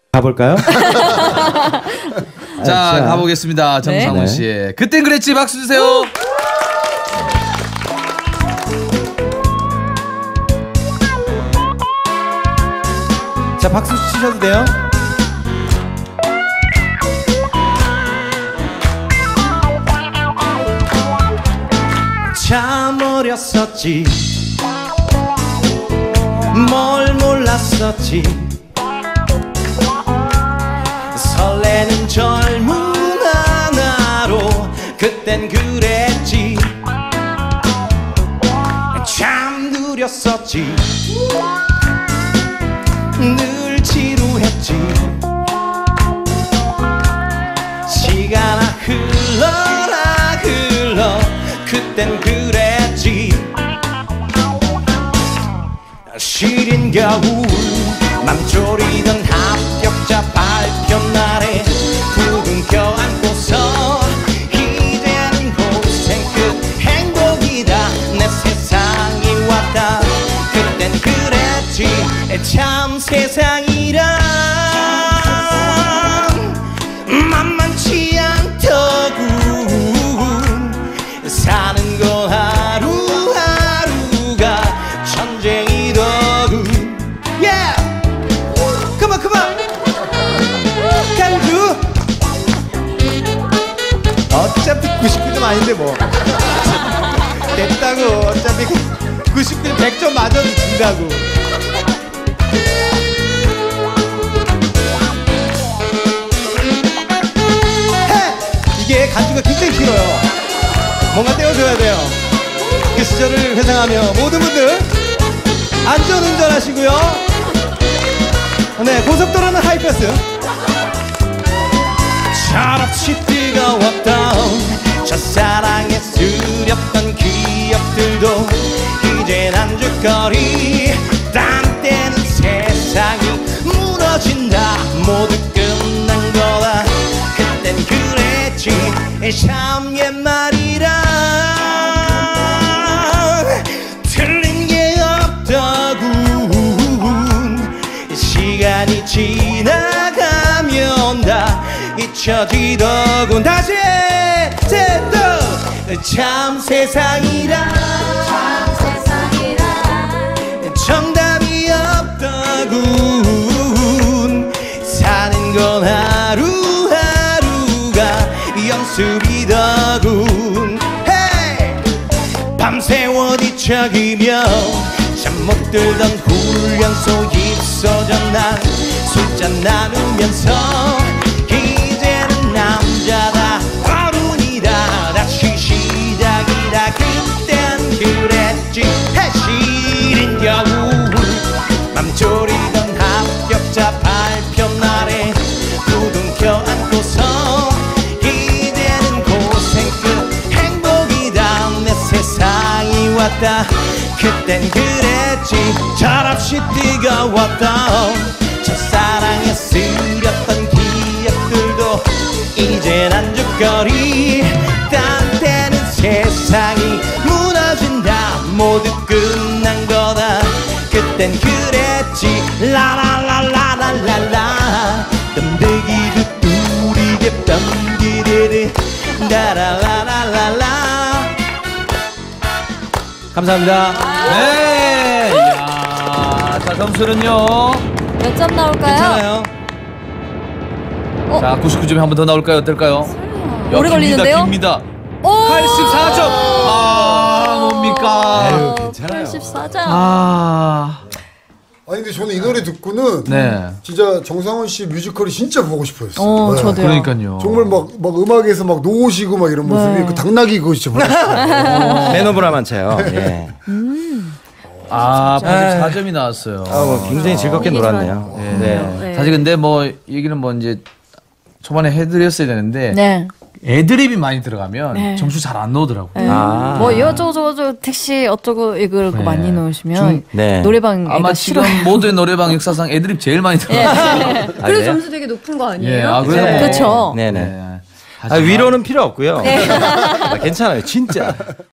가볼까요? 자, 가보겠습니다. 정상훈 씨의 그땐 그랬지. 박수 주세요. 자, 박수 치셔도 돼요. 참 어렸었지, 뭘 몰랐었지, 설레는 젊은 하나로 그땐 그랬지. 참 느렸었지, 늘 지루했지. 시간아 흘러라 흘러 그땐 그랬지. 시린 겨울 맘졸이던 합격자 발표 날에 부둥켜 안고서 이제는 고생 끝 행복이다 내 세상이 왔다. 그땐 그랬지. 참 세상이란 만만치 않더군. 사는 거 하루하루가 전쟁이더군. Yeah! Come on, come on! Can do! 어차피 99점 아닌데 뭐 됐다고. 어차피 99점 100점 맞아도 진다고. 이게 간주가 굉장히 길어요. 뭔가 떼어줘야 돼요. 그 시절을 회상하며 모든 분들 안전운전 하시고요. 네, 고속도로는 하이패스. 철없이 뜨거웠던 첫사랑에 쓰렸던 기억들도 이젠 안주거리. 땀 때는 세상이 무너진다. 모두 끝난 거다. 그땐 그랬지. 참 옛말이라 틀린 게 없더군. 시간이 지나가면 다 잊혀지더군. 다시 또 참 세상이라 정답이 없더군. 사는 건 하루하루가 연습이더군. Hey! 밤새워 뒤척이며 잠 못 들던 훈련소 입소전 난 술잔 나누면서 이제는 남자다 어른이다 다시 시작이다. 그땐 그랬지. 시린 겨울 맘졸이던 합격자 발표 날에 부둥켜 안고서 이제는 고생 끝 행복이다 내 세상이 왔다. 그땐 그랬지. 철없이 뜨거웠던 첫사랑에 쓰렸던 기억들도 이젠 안주거리. 딴 때는 세상이 무너진다. 모두 끝난 거다. 그땐 그랬지. 라라라라라라라 덤대기도 뚜리게 덤기르르 라라라라라라. 감사합니다. 네. 이야, 자, 점수는요. 몇 점 나올까요? 괜찮아요. 자, 99점이 한 번 더 나올까요? 어떨까요? 오래 걸리는데요? 깁니다. 오! 84점. 아, 뭡니까? 아유, 괜찮아요. 84점. 아니 근데 저는 이 노래 듣고는 네. 진짜 정상훈 씨 뮤지컬이 진짜 보고 싶어졌어요. 네. 저도요. 그러니까요. 정말 막 음악에서 막 놓으시고 막 이런 모습이 그 당나귀 그거 진짜 보고 싶어요. 매너브라만 쳐요. 예. 아, 84점이 나왔어요. 굉장히 즐겁게 놀았네요. 네. 사실 근데 뭐 얘기는 뭐 이제 초반에 해드렸어야 되는데 네. 애드립이 많이 들어가면 점수 잘 안 나오더라고요. 네. 뭐 이어저거 택시 어쩌고 이걸 많이 넣으시면 노래방 아마 애가 지금 싫어요. 모든 노래방 역사상 애드립 제일 많이 들어가요. 그래서 점수 되게 높은 거 아니에요? 예, 아, 그래서 뭐. 그렇죠. 네네. 네. 위로는 필요 없고요. 괜찮아요, 진짜.